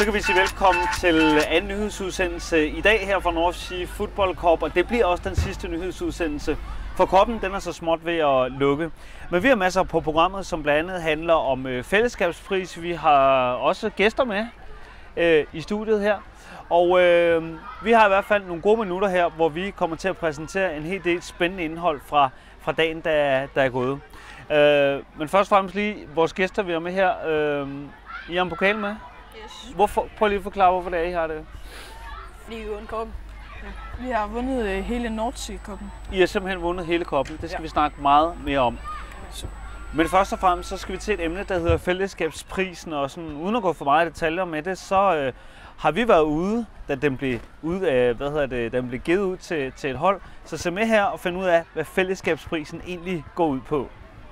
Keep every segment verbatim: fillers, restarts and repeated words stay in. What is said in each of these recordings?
Så kan vi sige velkommen til anden nyhedsudsendelse i dag her fra North Sea Football Cup, og det bliver også den sidste nyhedsudsendelse. For koppen, den er så småt ved at lukke. Men vi har masser på programmet, som blandt andet handler om øh, fællesskabspris. Vi har også gæster med øh, i studiet her. Og øh, vi har i hvert fald nogle gode minutter her, hvor vi kommer til at præsentere en hel del spændende indhold fra, fra dagen, der, der er gået. Øh, men først og fremmest lige vores gæster, vi har med her. Øh, I har en pokal med? Yes. Hvorfor, prøv lige at forklare, hvorfor det er, I har det. Fordi vi vundet koppen. Ja. Vi har vundet øh, hele Nordsee-koppen. I har simpelthen vundet hele koppen. Det skal ja. vi snakke meget mere om. Så. Men først og fremmest så skal vi til et emne, der hedder fællesskabsprisen. Og sådan, uden at gå for meget detaljer med det, så øh, har vi været ude, da den blev, ude, øh, hvad hedder det, den blev givet ud til, til et hold. Så se med her og find ud af, hvad fællesskabsprisen egentlig går ud på.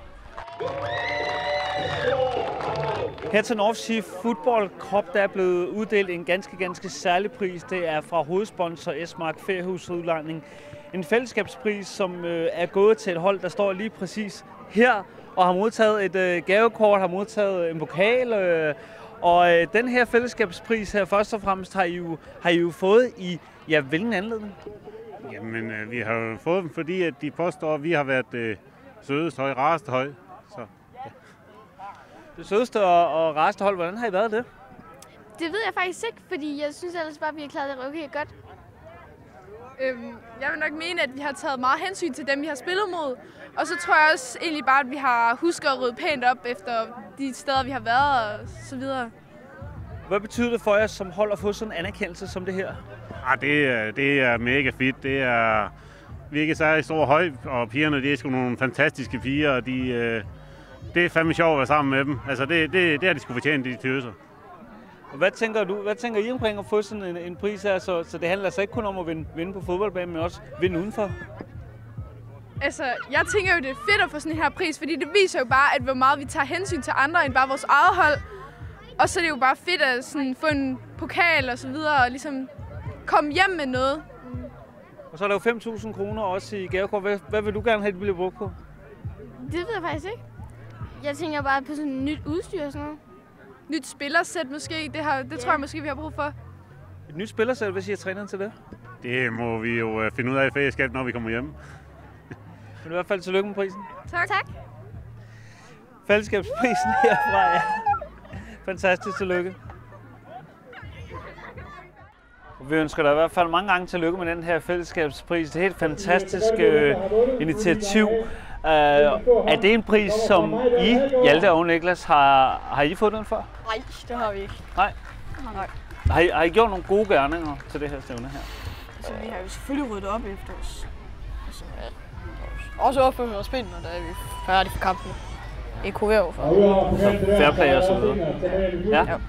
Her til North Sea Football Cup, der er blevet uddelt en ganske, ganske særlig pris. Det er fra hovedsponsor Esmark Feriehuset Udlejning. En fællesskabspris, som øh, er gået til et hold, der står lige præcis her og har modtaget et øh, gavekort, har modtaget en pokal. Øh, og øh, den her fællesskabspris her, først og fremmest har I jo, har I jo fået i, ja, hvilken anledning? Jamen, øh, vi har jo fået dem, fordi at de påstår, at vi har været øh, sødeste høj, rareste høj. Så. Det sødeste og, og rareste hold, hvordan har I været det? Det ved jeg faktisk ikke, fordi jeg synes ellers bare, at vi har klaret det okay godt. Øhm, jeg vil nok mene, at vi har taget meget hensyn til dem, vi har spillet mod. Og så tror jeg også egentlig bare, at vi har husket at rydde pænt op efter de steder, vi har været og så videre. Hvad betyder det for jer som hold at få sådan en anerkendelse som det her? Ah, det, er, det er mega fedt. Det er, vi er ikke særlig stor høj, og pigerne de er sgu nogle fantastiske piger, og de... Øh, Det er fandme sjovt at være sammen med dem. Altså det, det, det er de sgu fortjent, de tøser. Hvad tænker du? Hvad tænker I omkring at få sådan en, en pris her? Så, så det handler altså ikke kun om at vinde, vinde på fodboldbanen, men også vinde udenfor? Altså, jeg tænker jo, det er fedt at få sådan en her pris, fordi det viser jo bare, at hvor meget vi tager hensyn til andre end bare vores eget hold. Og så er det jo bare fedt at sådan få en pokal og så videre, og ligesom komme hjem med noget. Og så er der jo fem tusind kroner også i gavekort. Hvad, hvad vil du gerne have, det bliver brugt på? Det ved jeg faktisk ikke. Jeg tænker bare på sådan nyt udstyr og sådan noget. Nyt spillersæt måske, det, har, det yeah. tror jeg måske, vi har brug for. Et nyt spillersæt, hvad siger træneren til det? Det må vi jo finde ud af i fællesskab, når vi kommer hjem. Men i hvert fald tillykke med prisen. Tak. Tak. Fællesskabsprisen herfra, ja. Fantastisk tillykke. Vi ønsker dig i hvert fald mange gange tillykke med den her fællesskabspris. Det er et helt fantastisk øh, initiativ. Uh, er det en pris, som I, Hjalte og Niklas, har, har I fået den før? Nej, det har vi ikke. Nej? Nej. Har I, har I gjort nogle gode gerninger til det her stævne her? Altså, vi har jo selvfølgelig ryddet op efter os. Altså, ja. Også opført os spændende, da er vi færdige for kampen. I kunne være for. Fair play og så videre. Ja. ja.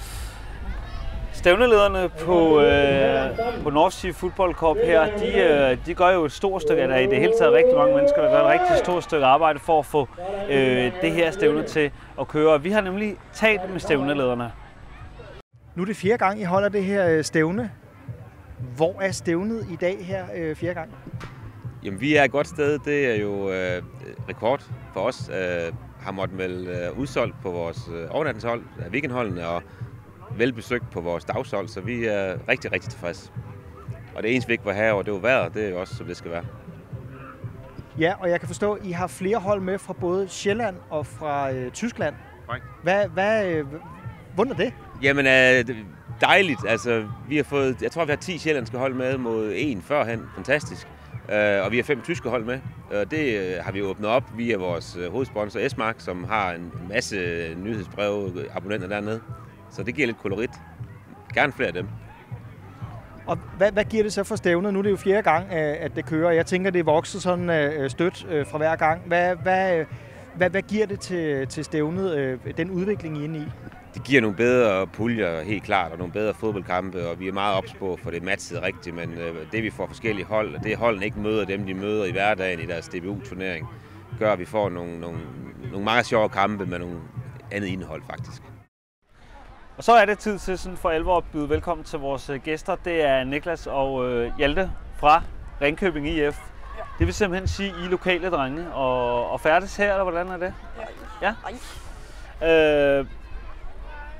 Stævnelederne på, øh, på North Sea Football Cup her, de, øh, de gør jo et stort stykke, der er i det hele taget rigtig mange mennesker, der gør et rigtig stort stykke arbejde for at få øh, det her stævne til at køre. Vi har nemlig talt med stævnelederne. Nu er det fjerde gang, I holder det her stævne. Hvor er stævnet i dag her øh, fjerde gang? Jamen, vi er et godt sted. Det er jo øh, rekord for os. Øh, har måttet melde øh, udsolgt på vores øh, overnatningshold, øh, weekendholdene, og velbesøgt på vores dagshold, så vi er rigtig, rigtig tilfredse. Og det eneste, vi ikke var herovre, det var vejret, det er jo også, som det skal være. Ja, og jeg kan forstå, at I har flere hold med fra både Sjælland og fra øh, Tyskland. Nej. Hvad, hvad, øh, hvordan er det? Jamen, øh, dejligt. Altså, vi har fået, jeg tror, vi har ti sjællandske hold med mod en førhen. Fantastisk. Øh, og vi har fem tyske hold med. Og det øh, har vi åbnet op via vores øh, hovedsponsor Esmark, som har en masse nyhedsbreve abonnenter dernede. Så det giver lidt kolorit. Gerne flere af dem. Og hvad, hvad giver det så for stævnet? Nu er det jo fjerde gang, at det kører. Jeg tænker, det er vokset sådan stødt fra hver gang. Hvad, hvad, hvad, hvad giver det til, til stævnet, den udvikling, I er inde i? Det giver nogle bedre puljer, helt klart, og nogle bedre fodboldkampe, og vi er meget ops på, for det er matchet rigtigt, men det vi får forskellige hold, det holdene ikke møder dem, de møder i hverdagen i deres D B U-turnering, gør, at vi får nogle, nogle, nogle meget sjove kampe med nogle andet indhold, faktisk. Og så er det tid til sådan for alvor at byde velkommen til vores gæster. Det er Niklas og øh, Hjalte fra Ringkøbing I F. Ja. Det vil simpelthen sige, I lokale drenge og, og færdes her, eller hvordan er det? Ja. Ja? Øh,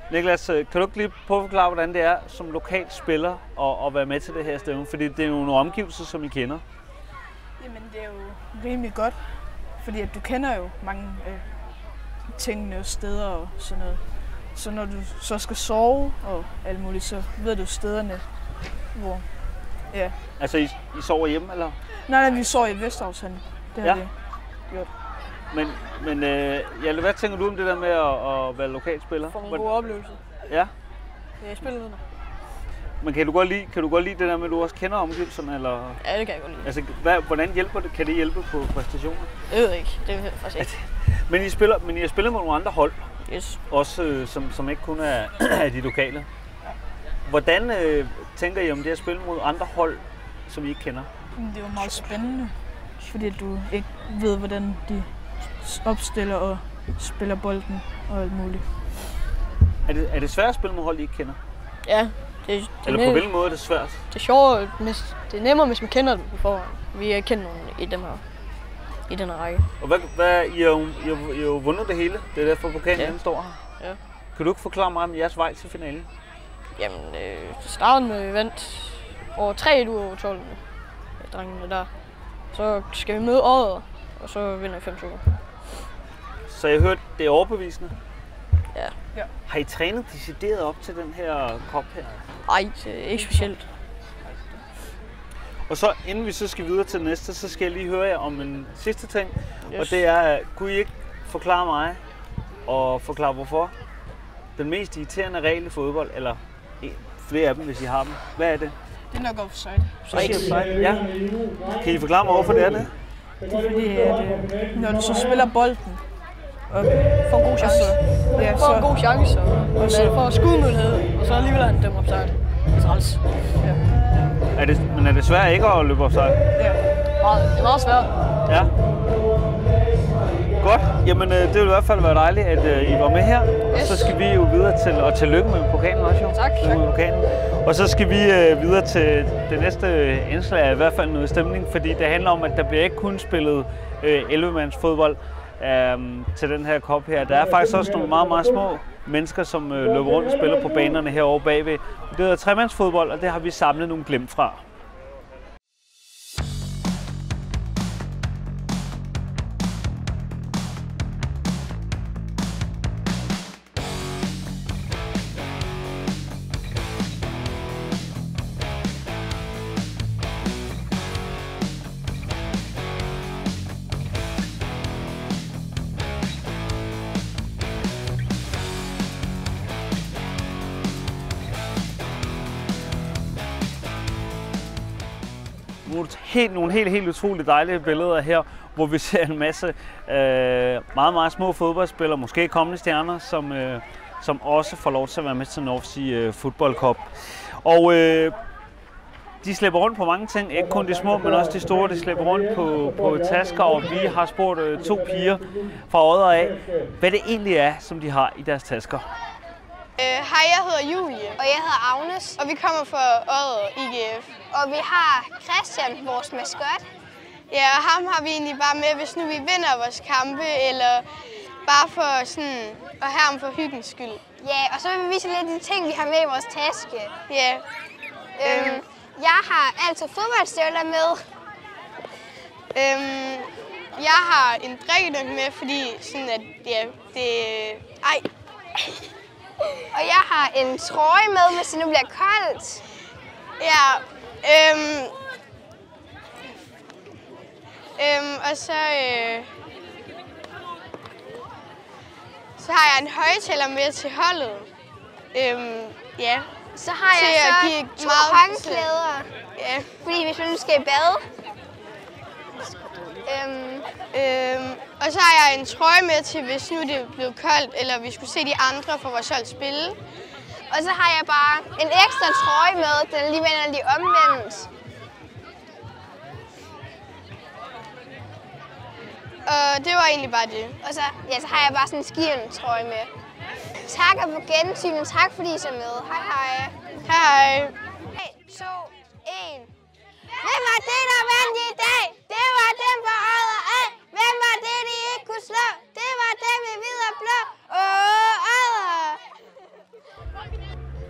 Niklas, kan du ikke lige prøve at forklare, hvordan det er som lokal spiller at, at være med til det her stævne? Fordi det er nogle omgivelser, som I kender. Jamen, det er jo rimelig godt, fordi at du kender jo mange øh, tingene og steder og sådan noget. Så når du så skal sove og alt muligt, så ved du stederne, hvor... Ja. Altså, I, I sover hjemme, eller? Nej, nej, vi sover i Vesterhavshallen. Det har Ja. vi gjort. Men, men øh, ja, hvad tænker du om det der med at, at være lokalspiller? For en god oplevelse. Ja. Jeg spiller noget. Men kan du godt lide, kan du godt lide det der med, at du også kender omgivelserne, eller? Ja, det kan jeg godt lide. Altså, hvad, hvordan hjælper det? Kan det hjælpe på præstationer? Jeg ved ikke. Det ved jeg faktisk ikke. Men I spiller, men I har spillet med nogle andre hold, Yes. også øh, som, som ikke kun er, er de lokale. Hvordan øh, tænker I om det at spille mod andre hold, som I ikke kender? Det er jo meget spændende, fordi du ikke ved, hvordan de opstiller og spiller bolden og alt muligt. Er det, er det svært at spille mod hold, I ikke kender? Ja, det, det, Eller på hvilken måde er det svært? det er sjovt, hvis, det er nemmere, hvis man kender dem på forhånd. Vi har kendt nogen i den her, i den her række. Og hvad, hvad I, har jo, I, har, I har jo vundet det hele. Det er derfor pokalen Ja. den står her. Ja. Kan du ikke forklare mig om jeres vej til finalen? Jamen, øh, det startede med, at vi vandt over tre uger over tolv med drengene der. Så skal vi møde Odder, og så vinder vi fem to. Så jeg hørte, det er overbevisende. Ja. Ja. Har I trænet decideret op til den her kop her? Ej, det er ikke specielt. Og så inden vi så skal videre til det næste, så skal jeg lige høre jer om en sidste ting. Yes. Og det er, kunne I ikke forklare mig og forklare hvorfor den mest irriterende regel i fodbold, eller flere af dem, hvis I har dem. Hvad er det? Det er nok offside. Så siger offside. Ja. Kan I forklare mig, hvorfor det er det? Det er fordi, at øh, når du så spiller bolden op, får en god chance. Ja, får en god chance, og så får skudmulighed, og så alligevel er han dømt offside. Det er træls. Ja. Er det, men er det svært ikke at løbe offside? Ja. Meget, det er meget svært. Ja. Godt. Jamen, det vil i hvert fald være dejligt, at I var med her. Yes. Og så skal vi jo videre til, og tillykke med pokalen også jo. Tak. Med pokalen. Og så skal vi øh, videre til det næste indslag, i hvert fald noget stemning, fordi det handler om, at der bliver ikke kun spillet øh, elleve-mands fodbold øh, til den her kop her. Der er faktisk også nogle meget, meget små mennesker, som øh, løber rundt og spiller på banerne herovre bagved. Det hedder tremandsfodbold, og det har vi samlet nogle glimt fra. Helt, nogle helt, helt utroligt dejlige billeder her, hvor vi ser en masse øh, meget, meget små fodboldspillere, måske kommende stjerner, som, øh, som også får lov til at være med til North Sea øh, Football Cup. Og øh, de slipper rundt på mange ting, ikke kun de små, men også de store. De slipper rundt på, på tasker, og vi har spurgt øh, to piger fra Odder af, hvad det egentlig er, som de har i deres tasker. Øh, hej, jeg hedder Julie. Og jeg hedder Agnes. Og vi kommer fra Odder I G F. Og vi har Christian, vores maskot. Ja, og ham har vi egentlig bare med, hvis nu vi vinder vores kampe, eller bare for sådan, at have ham for hyggens skyld. Ja, og så vil vi vise lidt af de ting, vi har med i vores taske. Ja. Øhm, jeg har altid fodboldstøvler med. Øhm, jeg har en drikkedunk med, fordi sådan at, ja, det... Ej. Og jeg har en trøje med, hvis det nu bliver koldt. Ja, øhm, øhm, og så, øh, så har jeg en højtaler med til holdet. Øhm, ja. Så har jeg til så at give to meget håndklæder, ja. fordi hvis man nu skal i bad. Øhm, øhm, og så har jeg en trøje med til, hvis nu det er blevet koldt, eller vi skulle se de andre fra vores hold spille. Og så har jeg bare en ekstra trøje med, den lige vender lige omvendt. Og det var egentlig bare det. Og så, ja, så har jeg bare sådan en skierne trøje med. Tak og på gensyn, og tak fordi I så med. Hej hej. Hej. tre, to, et. Hvem var det, der vandt i dag? Det var dem fra Odder af. Hvem var det, de ikke kunne slå? Det var dem i hvid og blå. Åh, Odder!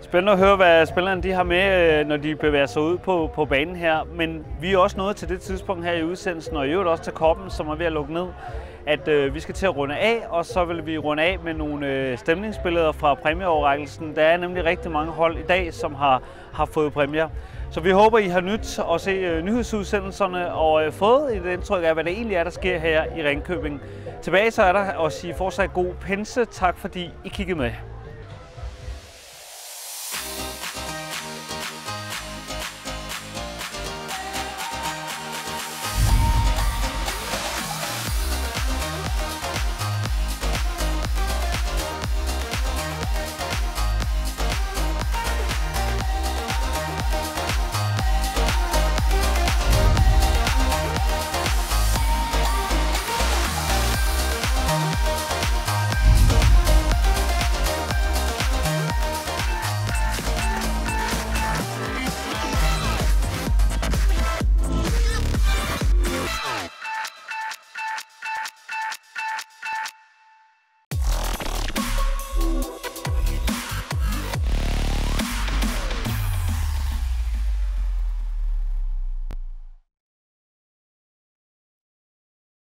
Spændende at høre, hvad spillerne de har med, når de bevæger sig ud på, på banen her. Men vi er også nået til det tidspunkt her i udsendelsen, og i øvrigt også til Koppen, som er ved at lukke ned, at øh, vi skal til at runde af, og så vil vi runde af med nogle øh, stemningsbilleder fra præmieoverrækkelsen. Der er nemlig rigtig mange hold i dag, som har, har fået præmier. Så vi håber, I har nyt at se øh, nyhedsudsendelserne og øh, fået et indtryk af, hvad det egentlig er, der sker her i Ringkøbing. Tilbage så er der at sige fortsat god pinse. Tak fordi I kiggede med.